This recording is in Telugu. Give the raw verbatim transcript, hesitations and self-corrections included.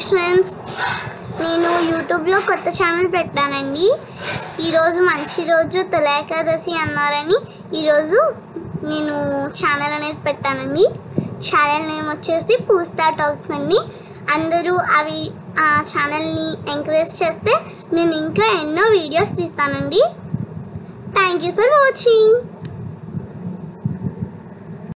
ఫ్రెండ్స్, నేను యూట్యూబ్లో కొత్త ఛానల్ పెట్టానండి. ఈరోజు మంచి రోజు తొలి ఏకాదశి అన్నారని ఈరోజు నేను ఛానల్ అనేది పెట్టానండి. ఛానల్ నేమ్ వచ్చేసి పూజిత టాక్స్ అండి. అందరూ అవి ఆ ఛానల్ని ఎంకరేజ్ చేస్తే నేను ఇంకా ఎన్నో వీడియోస్ తీస్తానండి. Thank you for watching.